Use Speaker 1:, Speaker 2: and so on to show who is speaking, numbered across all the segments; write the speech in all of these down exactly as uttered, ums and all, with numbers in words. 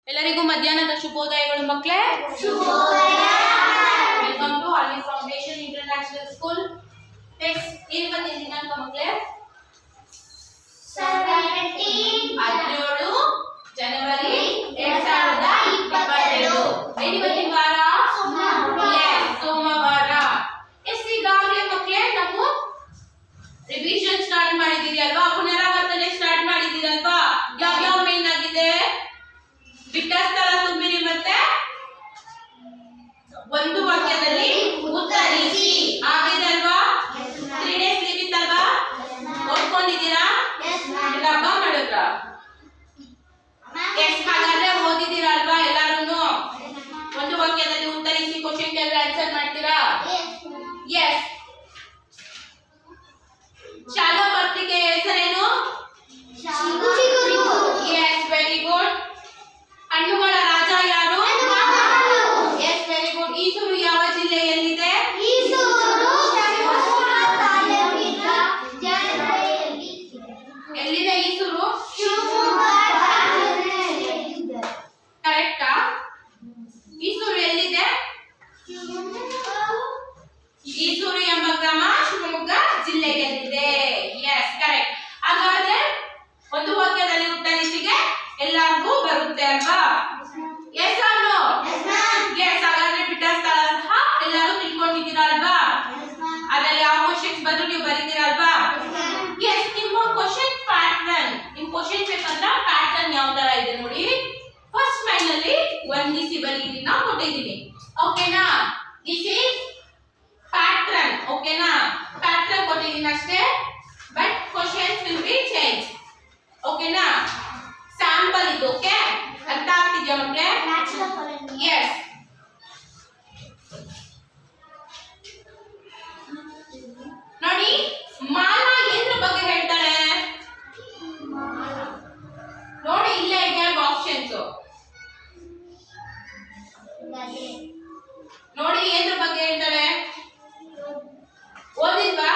Speaker 1: ಎಲ್ಲರಿಗೂ ಮಧ್ಯಾಹ್ನದ ಶುಭೋದಯಗಳು ಮಕ್ಕಳೇ. Welcome to army foundation international school. Next ಏನು ಬಂದಿದೆ ದಿನಾಂಕ ಮಕ್ಕಳೇ? ಹದಿನೇಳು ಜನವರಿ ಎರಡ್ ಸಾವಿರದ ಇಪ್ಪತ್ತೆರಡು. ಇವತ್ತಿನ ವಾರ ಸೋಮವಾರ. ಎಸ್ ಈಗಾಗಲೇ ಮಕ್ಕಳೇ ನಾವು ರಿವಿಷನ್ ಸ್ಟಾರ್ಟ್ ಮಾಡಿದೀವಿ ಅಲ್ವಾ, ಪುನರಾವರ್ತನೆ ಸ್ಟಾರ್ಟ್ ಮಾಡಿದೀವಿ ಅಲ್ವಾ. ಯಾವ್ಯಾವ ಮೇನ್ ಆಗಿದೆ? ಬಿಟ್ಟ ಸ್ಥಳ ತುಂಬಿರಿ ಮತ್ತೆ ಒಂದು ವಾಕ್ಯದಲ್ಲಿ ಉತ್ತರಿಸಿ ಆಗಿದೆ ಅಲ್ವಾ. ತ್ರೀ ಡೇಸ್ ಲೀವ್ ಇತ್ತಲ್ವಾ, ಓದ್ಕೊಂಡಿದ್ದೀರಾ? ಹಬ್ಬ ಮಾಡಿದ್ರ? ಎಸ್, ಹಾಗಾದ್ರೆ ಓದಿದ್ದೀರಾ ಅಲ್ವಾ ಎಲ್ಲಾರು? ಒಂದು ವಾಕ್ಯದಲ್ಲಿ ಉತ್ತರಿಸಿ ಕ್ವಶನ್ ಕೇಳಿದ್ರೆ ಆನ್ಸರ್ ಮಾಡ್ತೀರಾ? ಎಸ್. ಶಾಲಾ ಪತ್ರಿಕೆ ಹೆಸರೇನು? Yes, very good. ಹಣ್ಣುಗಳ ರಾಜ ಯಾರು? S, very good. ಈಸೂರು ಯಾವ ಜಿಲ್ಲೆಯಲ್ಲಿದೆ? ಎಲ್ಲಿದೆ ಈಸೂರು? ಕರೆಕ್ಟಾ? ಈಸೂರು ಎಲ್ಲಿದೆ? ಈಸೂರು ಎಂಬ ಗ್ರಾಮ ಶಿವಮೊಗ್ಗ ಜಿಲ್ಲೆಯಲ್ಲಿದೆ. S, correct. ಹಾಗಾದ್ರೆ ಒಂದು ವಾಕ್ಯದಲ್ಲಿ ಉತ್ತರಿಸಿಗೆ ಎಲ್ಲರಿಗೂ ಬರುತ್ತೆ ಅಲ್ವಾ? Yes or no? ಎಸ್. ಹಾಗಾದ್ರೆ ಬಿಟ್ಟ ಸ್ಥಳ ಸಹ ಎಲ್ಲರೂ ತಿಳ್ಕೊಂಡಿದ್ದೀರಾ ಅಲ್ವಾ? ಅದರಲ್ಲಿ ಯಾವ ಕ್ವಶನ್ಸ್ ಬಂದು ನೀವು ಬರೀತೀರಾ ಅಲ್ವಾ? ಎಸ್. ನಿಮ್ಮ ಕ್ವಶನ್ ಪ್ಯಾಟರ್ನ್, ನಿಮ್ ಕ್ವಶನ್ ಪೇಪರ್ ನ ಪ್ಯಾಟರ್ನ್ ಯಾವ ತರ ಇದೆ ನೋಡಿ. ಫಸ್ಟ್ ಲೈನ್ ಅಲ್ಲಿ ವಂದಿಸಿ ಬರೀರಿ ನಾ ಕೊಟ್ಟಿದ್ದೀನಿ. ಓಕೆನಾ? This is pattern. ಓಕೆನಾ? ಪ್ಯಾಟರ್ನ್ ಕೊಟ್ಟಿದ್ದೀನಿ ಅಷ್ಟೇ, but questions will be change. ಓಕೆನಾ? ಸ್ಯಾಂಪಲ್ ಇದು. ಓಕೆ, ಅರ್ಥ ಆಗ್ತಿದ್ಯಾ ಮಕ್ಕಳೇ? ಎಸ್. ನೋಡಿ, ಮಾಲಾ ಏನ್ರ ಬಗ್ಗೆ ಹೇಳ್ತಾಳೆ ನೋಡಿ. ಇಲ್ಲೇ ಇದೆ ಆಪ್ಷನ್ಸ್ ನೋಡಿ. ಏನ್ರ ಬಗ್ಗೆ ಹೇಳ್ತಾಳೆ ಓದಿಲ್ವಾ?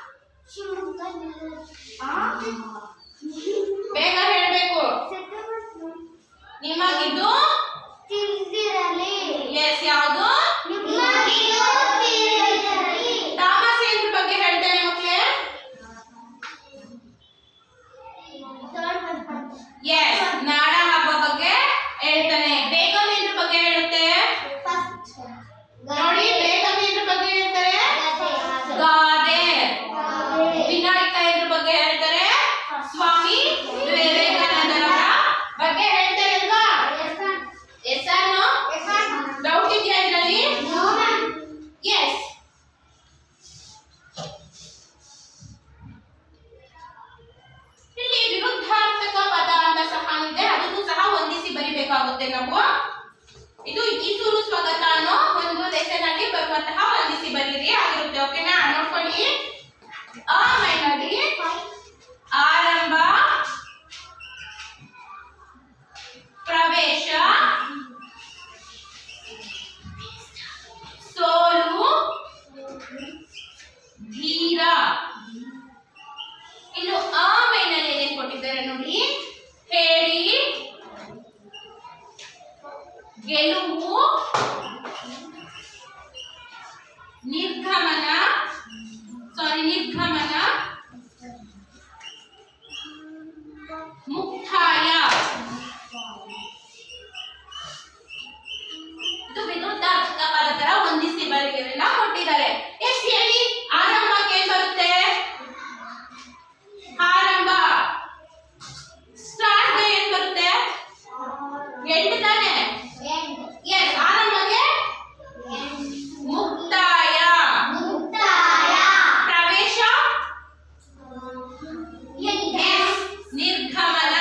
Speaker 1: ಬೇಗ ಹೇಳ್ಬೇಕು. ನಿಮಗಿದು ಎಸ್. ಯಾವುದು? ತಾಮಸ ಏನ್ರ ಬಗ್ಗೆ ಹೇಳ್ತಾನೆ ಮಕ್ಕಳೇ? ಎಸ್, ನಾಡ ಹಬ್ಬ ಬಗ್ಗೆ ಹೇಳ್ತಾನೆ. ಬೇಗಂ ಏನ್ರ ಬಗ್ಗೆ ಹೇಳುತ್ತೆ ನೋಡಿ. ಬೇಗಂ ಏನ್ರ ಬಗ್ಗೆ ಹೇಳ್ತಾರೆ? ಗಾದೆ. ವಿನಾಯಕ ಏನ್ರ ಬಗ್ಗೆ ಹೇಳ್ತಾರೆ? ಸ್ವಾಮಿ ವಿವೇಕಾನಂದರವರ ಬಗ್ಗೆ ಹೇಳ್ತಾರೆ ಅಲ್ವಾ? Yes or no? ಡೌಟ್ ಇದೆಯಾ ಇದರಲ್ಲಿ? ಎಸ್. ಇಲ್ಲಿ ವಿರುದ್ಧಾರ್ಥಕ ಪದ ಅಂತ ಸಹ ಇದೆ, ಅದನ್ನು ಸಹ ಹೊಂದಿಸಿ ಬರಿಬೇಕಾಗುತ್ತೆ ನಾವು. ಇದು ಈಸೂರು ಸ್ವಾಗತ ಅನ್ನೋ ಒಂದು ಲೆಸನ್ ಆಗಿ ಬರುವಂತಹ ಹೊಂದಿಸಿ ಬರೀರಿ ಆಗಿರುತ್ತೆ. ಓಕೆನಾ? ನೋಡ್ಕೊಳ್ಳಿ. ಆ ಮೈನಲ್ಲಿ ಆರಂಭ, ಪ್ರವೇಶ, ಸೋಲು, ಧೀರ. ಇನ್ನು ಆ ಮೈನಲ್ಲಿ ಏನೇನು ಕೊಟ್ಟಿದ್ದಾರೆ ನೋಡಿ. ಹೇಳಿ, ಗೆಲುವು, ನಿರ್ಗಮನ ಸಾರಿ ನಿರ್ಗಮನ, ಮುಕ್ತಾಯ. ಇದು ವಿರುದ್ಧಾರ್ಥಕ ಪದ ತರ ಹೊಂದಿಸಿ ಬರೆಯೋದನ್ನ ಕೊಟ್ಟಿದ್ದಾರೆ. ಎಷ್ಟು ಹೇಳಿ? ಆರಂಭಕ್ಕೆ ಏನ್ ಬರುತ್ತೆ? ಆರಂಭ. ಸ್ಟಾರ್ಟ್ ಏನ್ ಬರುತ್ತೆ? ಎಂಡ್ ತಾನೆ? ಎಸ್. ಆರಂಭಕ್ಕೆ ಮುಕ್ತಾಯ. ಪ್ರವೇಶ, ನಿರ್ಗಮನ,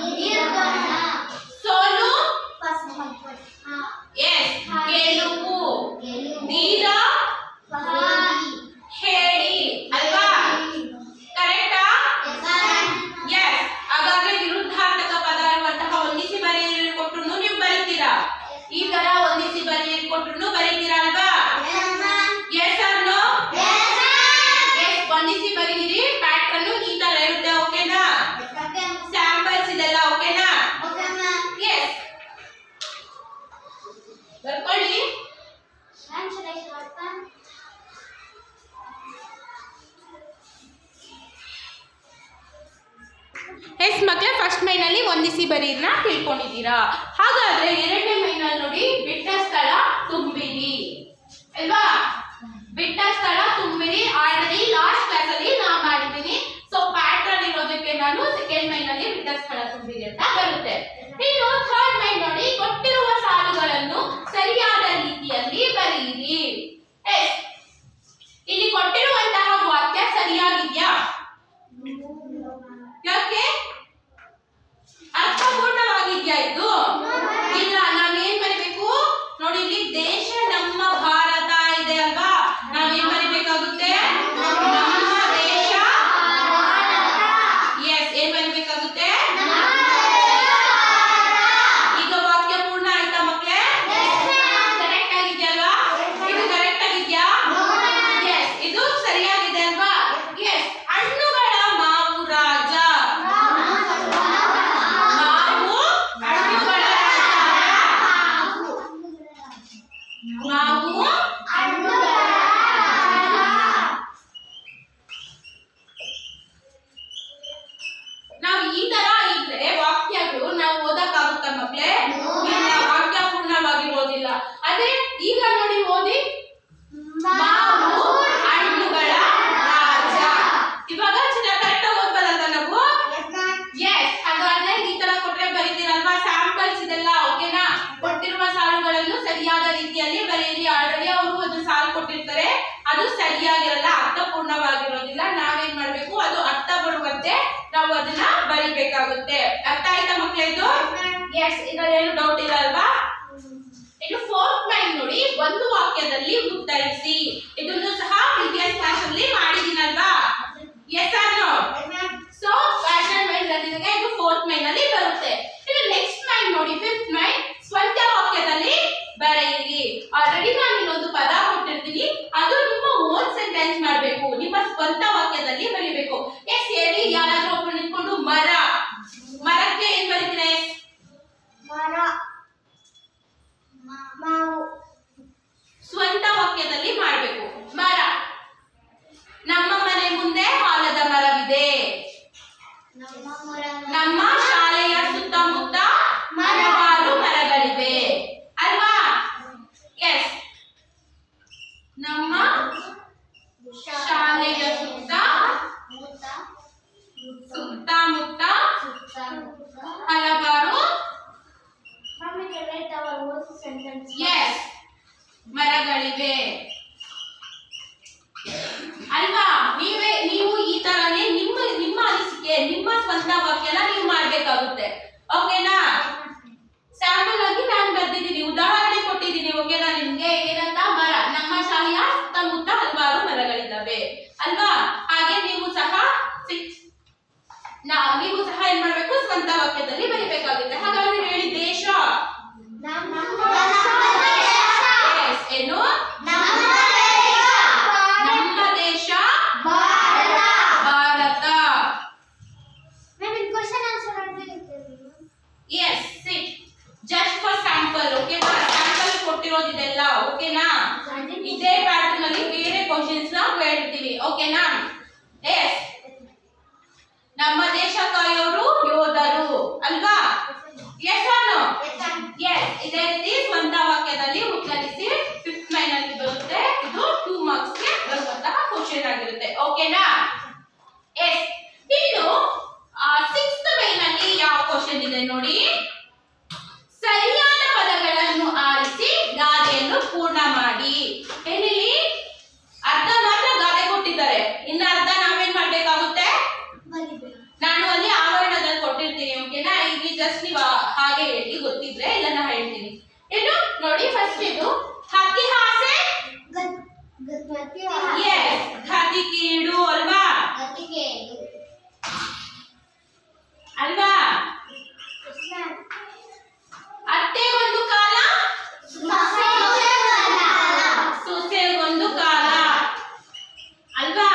Speaker 1: ಸೋಲು, ಎಸ್, ಗೆಲುವು, ಧೀರ, ಹೇಳಿ ಅಲ್ವಾ? ಕರೆಕ್ಟಾ? ಎಸ್. ಹಾಗಾದ್ರೆ ವಿರುದ್ಧಾರ್ಥಕ ಪದ ಇರುವಂತಹ ಹೊಂದಿಸಿ ಬರೆಯಲು ಕೊಟ್ಟು ನೀವು ಬರೀ ಗುಣಿಸಿ ಬರೀರ್ನ ತಿಳ್ಕೊಂಡಿದ್ದೀರಾ. ಹಾಗಾದ್ರೆ ಎರಡನೇ ಮೈನಲ್ಲಿ ನೋಡಿ ಬಿಟ್ಟ ಸ್ಥಳ ತುಂಬಿರಿ ಅಲ್ವಾ. ಬಿಟ್ಟ ಸ್ಥಳ ತುಂಬಿರಿ ಆಲ್ರೆಡಿ ಲಾಸ್ಟ್ ಕ್ಲಾಸ್ ಅಲ್ಲಿ ನಾ ಮಾಡಿದ್ದೀನಿ. ಸೊ ಪ್ಯಾಟರ್ನ್ ಇರೋದಕ್ಕೆ ನಾನು ಸೆಕೆಂಡ್ ಮೈನಲ್ಲಿ ಬಿಟ್ಟ ಸ್ಥಳ ತುಂಬಿರಿ ಅಂತ ಬರುತ್ತೆ. ಇನ್ನು ಥರ್ಡ್ ಮೈನ್ ನೋಡಿ ಕೊಟ್ಟಿರುವ ಸಾಲುಗಳನ್ನು ಸರಿಯಾದ ರೀತಿಯಲ್ಲಿ ಬರೆಯಿರಿ. ಎಸ್ ಇಲ್ಲಿ ಕೊಟ್ಟಿರುವಂತಹ ವಾಕ್ಯ ಸರಿಯಾಗಿದ್ಯಾ? ಯಾಕೆ ಅರ್ಥಪೂರ್ಣವಾಗಿದ್ಯಾ ಇದು? ಇಲ್ಲ. ನಾವೇನ್ ಬರಿಬೇಕು ನೋಡಿ, ಇಲ್ಲಿ ದೇಶ ನಮ್ಮ ಭಾರತ ಇದೆ ಅಲ್ವಾ, ನಾವೇನ್ ಬರಿಬೇಕಾಗುತ್ತೆ? ನಮ್ಮ ದೇಶ. ಎಸ್, ಏನ್ ಬರಿಬೇಕಾಗುತ್ತೆ? ಈಗ ವಾಕ್ಯ ಪೂರ್ಣ ಆಯ್ತಾ ಮಕ್ಳೇ? ಕರೆಕ್ಟ್ ಆಗಿದ್ಯಲ್ವಾ? ಇದು ಕರೆಕ್ಟ್ ಆಗಿದ್ಯಾ? ಎಸ್, ಇದು ಸರಿಯಾಗಿದೆ ಅಲ್ವಾ? ಎಸ್. ಹಣ್ಣುಗಳ ಮಾವು ರಾಜ. ಮಾವು ಹಣ್ಣುಗಳ ಮಾವು ನಾವು ಈ ತರ ಇದ್ರೆ ವಾಕ್ಯಗಳು ನಾವು ಓದಕ್ಕಾಗುತ್ತ ಮಕ್ಳೇ? ಇಲ್ಲ, ವಾಕ್ಯ ಪೂರ್ಣವಾಗಿರೋದಿಲ್ಲ. ಅದೇ ಈಗ ನೋಡಿ ಓದಿ, ಮಾವು ಹಣ್ಣುಗಳ ರಾಜ. ಇವಾಗ ಚೆನ್ನಾಗಿ ಕರೆಕ್ಟಾಗಿ ಓದ್ಬೋದಲ್ವಾ ನಾವು? ಎಸ್. ಹಾಗಾದ್ರೆ ಈ ತರ ಕೊಟ್ರೆ ಬರೀತೀರಲ್ವಾ? ಸ್ಯಾಂಪಲ್ಸ್ ಇದೆಲ್ಲ ಓಕೆನಾ? ಕೊಟ್ಟಿರುವ ಸಾಲುಗಳನ್ನು ಸರಿಯಾದ ರೀತಿಯಲ್ಲಿ ಬರೆಯಿರಿ. ಆಲ್ರೆಡಿ ಅವರು ಅದು ಸಾಲು ಕೊಟ್ಟಿರ್ತಾರೆ, ಅದು ಸರಿಯಾಗಿರಲ್ಲ, ಅರ್ಥಪೂರ್ಣವಾಗಿರೋದಿಲ್ಲ. ನಾವೇನ್ ಮಾಡ್ಬೇಕು, ಅದು ಅರ್ಥ ಬರುವಂತೆ ನಾವು ಅದನ್ನ ಬರಿಬೇಕಾಗುತ್ತೆ. ಅರ್ಥ ಆಯ್ತಾ ಮಕ್ಕಳೇ ಇದು? ಎಸ್. ಇದರಲ್ಲಿ ಡೌಟ್ ಇಲ್ಲ ಅಲ್ವಾ? ಇನ್ನು ಫೋರ್ತ್ ಲೈನ್ ನೋಡಿ, ಒಂದು ವಾಕ್ಯದಲ್ಲಿ ಉತ್ತರಿಸಿ. ಇದನ್ನು ಸಹ ಪ್ರೀವಿಯಸ್ ಕ್ಲಾಸ್ ಅಲ್ಲಿ ಮಾಡಿದೀನಲ್ವಾ? Yes or no? So pattern main ಬಂದಿದೆ, ಇದು ಫೋರ್ತ್ ಮೈನ್ ಅಲ್ಲಿ ಬರುತ್ತೆ. ಇನ್ನು ನೆಕ್ಸ್ಟ್ ಮೈನ್ ನೋಡಿ, ಫಿಫ್ತ್ ಮೈನ್, ಸ್ವಂತ ವಾಕ್ಯದಲ್ಲಿ ಬರೆಯಿರಿ. ಆಲ್ರೆಡಿ ನಾನು ಇನ್ನೊಂದು ಪದ ಕೊಟ್ಟಿರ್ತೀನಿ, ಅದು ನಿಮ್ಮ ಓನ್ ಸೆಂಟೆನ್ಸ್ ಮಾಡಬೇಕು, ನಿಮ್ಮ ಸ್ವಂತ ವಾಕ್ಯದಲ್ಲಿ ಬರೀಬೇಕು. ಎಸ್ ಹೇಳಿ, ಯಾರಾದ್ರೂ ಒಬ್ಬರು ನಿಂತ್ಕೊಂಡು ಮರ. ಮರಕ್ಕೆ ಏನ್ ಬರೀತೀರಾ? ಮರ. ಮಾವು. ಸ್ವಂತ ವಾಕ್ಯದಲ್ಲಿ ಮಾಡಬೇಕು. ಮರ. ನಮ್ಮ ಮನೆ ಮುಂದೆ ಆಲದ ಮರವಿದೆ. ನಮ್ಮ ಶಾಲೆಯ ಸುತ್ತಮುತ್ತ ಹಲವಾರು ಮರಗಳಿವೆ ಅಲ್ವಾ? ಎಸ್. ನಮ್ಮ ಶಾಲೆಯ ಸುತ್ತ ಸುತ್ತಮುತ್ತ ಹಲವಾರು ಎಸ್ ಮರಗಳಿವೆ ಅಲ್ವಾ? ನೀವೇ ನೀವು ಈ ತರನೇ ನಿಮ್ಮ ನಿಮ್ಮ ಅನಿಸಿಕೆ, ನಿಮ್ಮ ಸ್ವಂತ ವಾಕ್ಯನ ನೀವು ಮಾಡ್ಬೇಕಾಗುತ್ತೆ. ಓಕೆನಾ? ಸ್ಯಾಂಪಲ್ ಆಗಿ ನಾನು ಬರ್ದಿದ್ದೀನಿ, ಉದಾಹರಣೆ ಕೊಟ್ಟಿದ್ದೀನಿ. ಓಕೆನಾ ನಿಮ್ಗೆ? ಏನಂತ? ಮರ. ನಮ್ಮ ಶಾಲೆಯ ಸುತ್ತಮುತ್ತ ಹಲವಾರು ಮರಗಳಿದ್ದಾವೆ ಅಲ್ವಾ? ಹಾಗೆ ನೀವು ಸಹ ನಾ ನೀವು ಸಹ ಏನ್ ಮಾಡ್ಬೇಕು, ಸ್ವಂತ ವಾಕ್ಯದಲ್ಲಿ ಬರೀಬೇಕಾಗುತ್ತೆ. ಹಾಗಾದ್ರೆ ಹೇಳಿ, ದೇಶ. ಏನು? ನಮ್ಮ ದೇಶ Bharat. Yes. Sit just for sample. ಓಕೆನಾ? ಸ್ಯಾಂಪಲ್ ಕೊಟ್ಟಿರೋದಿದೆಲ್ಲ ಓಕೆನಾ? ಇದೇ ಪ್ಯಾಟರ್ನ್ ಅಲ್ಲಿ ಬೇರೆ ಕ್ವಶನ್ಸ್ ನ ಹೇಳ್ತೀವಿ. ಓಕೆನಾ? ಎಸ್. ನಮ್ಮ ದೇಶ ಕಾಯೋರು ಯೋಧರು ಅಲ್ವಾ? ಎಸ್ ಅನ್ನು? ಎಸ್. ಇದೇ ರೀತಿ ಸ್ವಂತ ವಾಕ್ಯದಲ್ಲಿ ಉತ್ತರಿಸಿ. ಫಿಫ್ತ್ ಮೈನ್ ಅಲ್ಲಿ ಬರುತ್ತೆ. ಇದು ಟೂ ಮಾರ್ಕ್ಸ್ ಗೆ ಬರುವಂತಹ ಕ್ವಶನ್ ಆಗಿರುತ್ತೆ. ಓಕೆನಾ? ಎಸ್. ಇನ್ನು ಸಿಕ್ಸ್ತ್ ಮೈನ್ ಅಲ್ಲಿ ಯಾವ ಕ್ವಶನ್ ಇದೆ ನೋಡಿ, ಸರಿಯಾದ ಪದಗಳನ್ನು ಆರಿಸಿ ಗಾದೆಯನ್ನು ಪೂರ್ಣ ಮಾಡಿ. ಏನಿಲ್ಲಿ ಅರ್ಧ ಮಾತ್ರ ಗಾದೆ ಕೊಟ್ಟಿದ್ದಾರೆ, ಇನ್ನು ಅರ್ಧ ನಾವೇನ್ ಮಾಡ್ಬೇಕಾಗುತ್ತೆ? ನಾನು ಅಲ್ಲಿ ಆವರಣದಲ್ಲಿ ಕೊಟ್ಟಿರ್ತೀನಿ. ಓಕೆನಾ? ಇಲ್ಲಿ ಜಸ್ಟ್ ನೀವು ಹಾಗೆ ಹೇಳಿ, ಗೊತ್ತಿದ್ರೆ ಇಲ್ಲ ನಾ ಹೇಳ್ತೀನಿ. ಏನು ನೋಡಿ, ಫಸ್ಟ್ ಇದು ಹತಿಹಾಸೆ. ಎಸ್. ಹತಿಕೇಡು ಅಲ್ವಾ? ಅಲ್ವಾ? ಅತ್ತೆ ಒಂದು ಕಾಲ, ಸೊಸೆ ಒಂದು ಕಾಲ ಅಲ್ವಾ?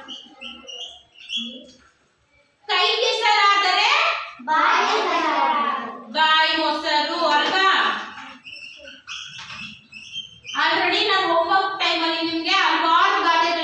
Speaker 1: ಕೈ ಕೆಸರಾದರೆ ಬಾಯಿ ಮೊಸರು ಅಲ್ವಾ? ಆಲ್ರೆಡಿ ನಾವು ಹೋಮ್ವರ್ಕ್ ಟೈಮ್ ಅಲ್ಲಿ ನಿಮ್ಗೆ ಹಲವಾರು ಗಾದೆಗಳು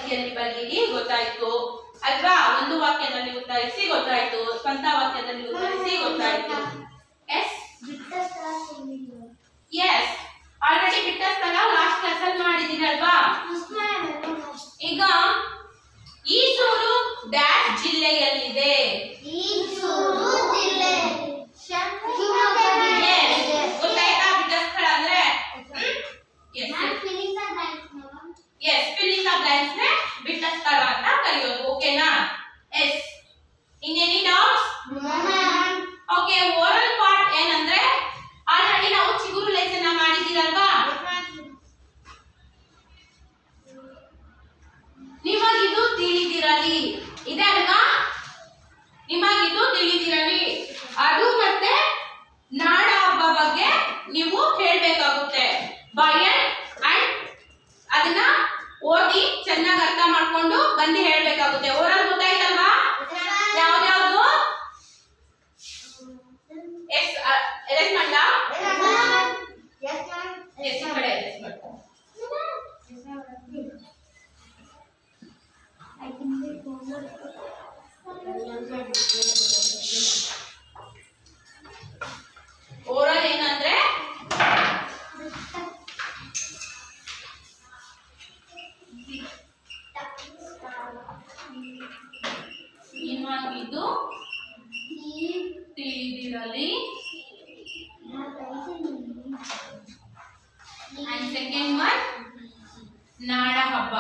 Speaker 1: ರೀತಿಯಲ್ಲಿ ಬರೀರಿ ಗೊತ್ತಾಯ್ತು ಅಲ್ವಾ. ಒಂದು ವಾಕ್ಯದಲ್ಲಿ ಉತ್ತರಿಸಿ ಗೊತ್ತಾಯ್ತು, ಸ್ವಂತ ವಾಕ್ಯದಲ್ಲಿ ಉತ್ತರಿಸಿ ಗೊತ್ತಾಯ್ತು. ಎಸ್ ಎಸ್ ಆಲ್ರೆಡಿ ಬಿಟ್ಟ ಸ್ಥಳ ಲಾಸ್ಟ್ ಕ್ಲಾಸ್ ಅಲ್ಲಿ ಮಾಡಿದೀನಲ್ವಾ. ಈಗ ಈಸೂರು ಡ್ಯಾಶ್ ಜಿಲ್ಲೆಯಲ್ಲಿದೆ. ಗೊತ್ತಾಯ್ತಾ ಬಿಟ್ಟ ಸ್ಥಳ ಅಂದ್ರೆ? ಎಸ್ ಫಿಲ್ಲಿಂಗ್ ದ ಬ್ಲಾಂಕ್ಸ್ ನೇ ಬಿಟ್ಟ ಸ್ಥಳ ಅಂತ ಕರೆಯೋದು. ಓಕೆನಾ? Yes in any doubts? Okay, oral part ಏನಂದ್ರೆ ಆಲ್ರೆಡಿ ನಾವು ಚಿಗುರು ಲೆಸನ್ ಮಾಡಿದಿರಲ್ವಾ. ನಿಮಗಿದು ತಿಳಿದಿರಲಿ, ಇದೆ ಅಲ್ವಾ? ನಿಮಗಿದು ತಿಳಿದಿರಲಿ. ಅದು ಮತ್ತೆ ನಾಡ ಹಬ್ಬ ಬಗ್ಗೆ ನೀವು ಹೇಳ್ಬೇಕಾಗುತ್ತೆ. ಬಯನ್ ಅಂಡ್ ಅದನ್ನ ಓದಿ ಚೆನ್ನಾಗಿ ಅರ್ಥ ಮಾಡ್ಕೊಂಡು ಬಂದು ಹೇಳ್ಬೇಕಾಗುತ್ತೆ. ಓರಲ್ ಗೊತ್ತಾಯ್ತಲ್ವಾ? ಯಾವ್ದ್ಯಾವ್ದು? ಎಸ್ ಎಸ್ ಮಾಡ್ಲ ಎಸ್ ಈ ಕಡೆ ಎಸ್ ಮಾಡ್ತಾ ಓರಲ್ ಏನಂದ್ರೆ ನಿಮಗಿದು ತಿಳಿದಿರಲಿ. ಅಂಡ್ ಸೆಕೆಂಡ್ ಒನ್ ನಾಡ ಹಬ್ಬ.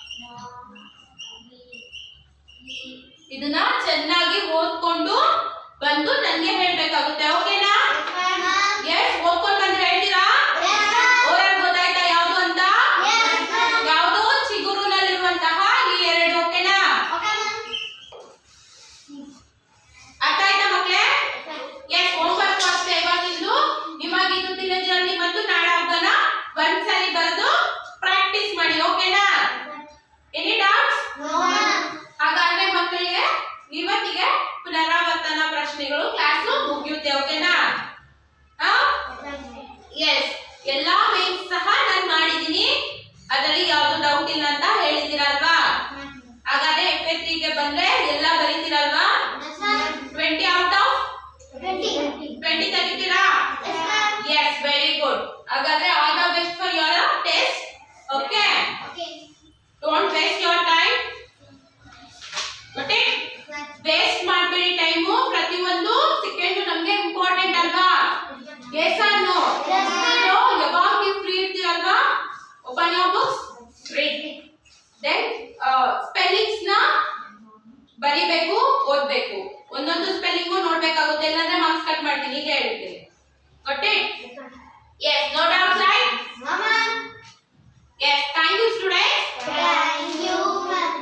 Speaker 1: ಇದನ್ನ ಚೆನ್ನಾಗಿ ಓದ್ಕೊಂಡು ಬಂದು ನನಗೆ ಹೇಳ್ಬೇಕಾಗುತ್ತೆ. ಓಕೆನಾ? ಎಸ್ ಓದ್ಕೊಂಡು ಬಂದ್ರೆ ಹೇಳ್ತೀರಾ? ಓರಲ್ ಗೊತ್ತಾಯ್ತಾ ಯಾವ್ದು ಅಂತ? ಯಾವ್ದು? ಚಿಗುರುನಲ್ಲಿರುವಂತಹ ಈ ಎರಡು. ಓಕೆನಾ? ಅರ್ಥ ಆಯ್ತಾ ಮಕ್ಕಳೇ? ಎಸ್ ಹೋಮ್ವರ್ಕ್ ಅಷ್ಟೇ ಇವಾಗಿಂದು. ನಿಮಗಿದು ತಿಳಿದಿರಲಿ ಮತ್ತು ನಾಡ ಹಬ್ಬನ ಒಂದ್ಸರಿ ಬರೆದು ಪ್ರಾಕ್ಟೀಸ್ ಮಾಡಿ. ಓಕೆನಾ? Any doubts? ಹಾಗಾದ್ರೆ ಮಕ್ಕಳಿಗೆ ಇವತ್ತಿಗೆ ಪುನರಾವರ್ತನಾ ಪ್ರಶ್ನೆಗಳು ಕ್ಲಾಸು ಮುಗಿಯುತ್ತೆ. ಓಕೆನಾ? ಎಸ್ ಎಲ್ಲಾ ಮೇನ್ಸ್ ಸಹ ನಾನು ಮಾಡಿದೀನಿ, ಅದರಲ್ಲಿ ಯಾವ್ದು ಡೌಟ್ ಇಲ್ಲ ಅಂತ ಹೇಳಿದಿರಲ್ವಾ. ಹಾಗಾದ್ರೆ ಎಫ್ ಎ ತ್ರೀ ಗೆ ಬಂದ್ರೆ ಎಲ್ಲ ಬರೀತಿರಲ್ವಾ? ಟ್ವೆಂಟಿ ಔಟ್ ಆಫ್ ಟ್ವೆಂಟಿ ತೆಗಿತೀರಾ? Yes very good. ಹಾಗಾದ್ರೆ all the best for your test. Okay, don't waste your time. Okay, waste ಮಾಡಬೇಡಿ ಟೈಮು. ಪ್ರತಿಯೊಂದು ಸೆಕೆಂಡ್ ನಮ್ಗೆ ಇಂಪಾರ್ಟೆಂಟ್ ಅಲ್ವಾ? Yes or no? ಸೊ ಯಾವಾಗ ನೀವು ಫ್ರೀ ಇರ್ತೀರಲ್ವಾ, open your books, read. Then spellings ನ ಬರಿಬೇಕು, ಓದ್ಬೇಕು. ಒಂದೊಂದು ಸ್ಪೆಲ್ಲಿಂಗು ನೋಡ್ಬೇಕಾಗುತ್ತೆ, ಇಲ್ಲಾಂದ್ರೆ ಮಾರ್ಕ್ಸ್ ಕಟ್ ಮಾಡ್ತೀನಿ. ಈಗ ಹೇಳ್ತೀನಿ. Okay? Yes, no doubts right? Yes, thank you students.
Speaker 2: Thank you.